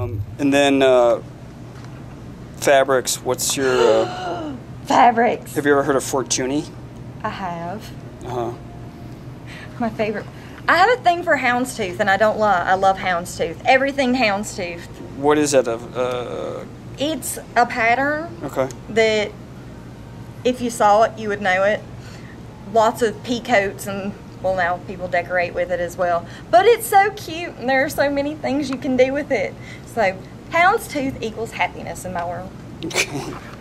And then fabrics. What's your fabrics? Have you ever heard of Fortuny? I have. Uh-huh. My favorite. I have a thing for houndstooth, and I don't lie. I love houndstooth. Everything houndstooth. What is that? It's a pattern. Okay. That if you saw it, you would know it. Lots of peacoats, and well, now people decorate with it as well. But it's so cute, and there are so many things you can do with it. So houndstooth equals happiness in my world. Okay.